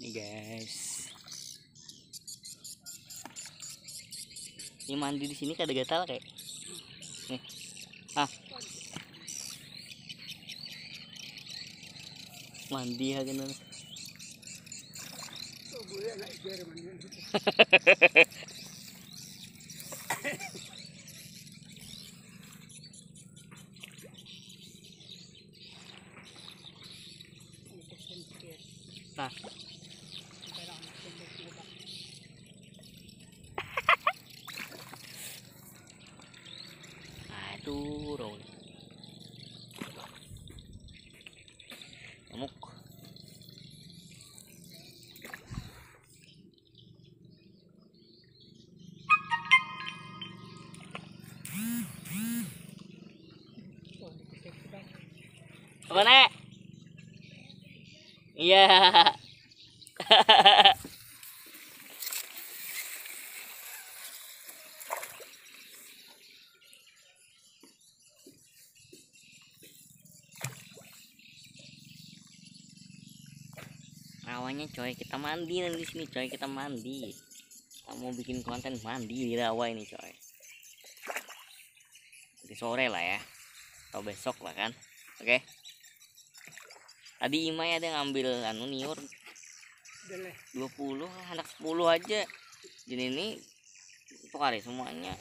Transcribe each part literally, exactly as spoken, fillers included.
Nih guys, ini mandi di sini kada gatal kayak nih. Ah, mandi ya kan. Nah, aduh, roll. Amuk. Apa nek? Iya. Rawanya coy, kita mandi nanti di sini coy, kita mandi. Kita mau bikin konten mandi di rawa ini coy. Nanti sore lah ya, atau besok lah kan. Oke. Tadi Imai ada ngambil anu niur dua puluh, anak sepuluh aja. Jadi ini pokari semuanya.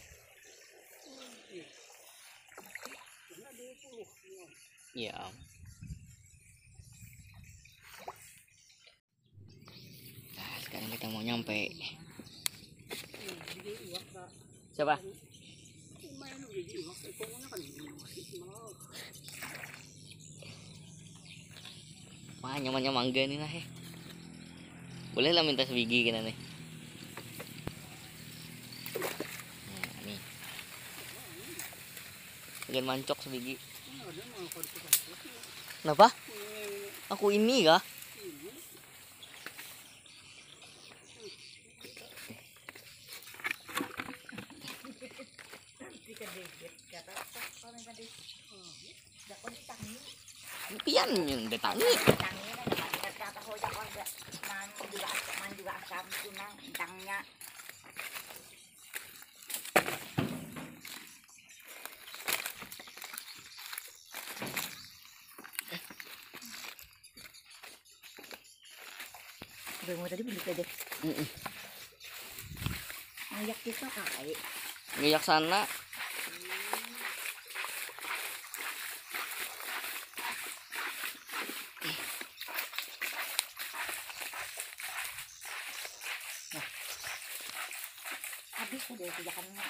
Iya. Nah, sekarang kita mau nyampe. Siapa? Wah, nyamannya mangga nih lah, he. Boleh lah minta sebiji kita nih. Nah, nih. Bagian mancok sebiji. Kenapa? Aku ini kah? Pian yang datangi. Mau tadi beli deh. Heeh. Ngayak kita kai. Ngayak sana. Habis udah pijakannya.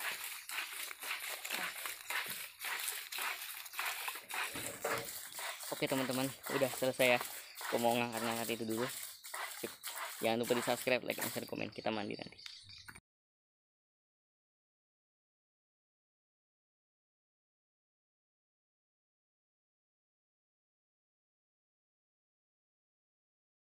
Oke teman-teman, udah selesai ya. Aku mau ngangkat-ngangkat itu dulu. Sip. Jangan lupa di subscribe, like, dan share, komen. Kita mandi nanti.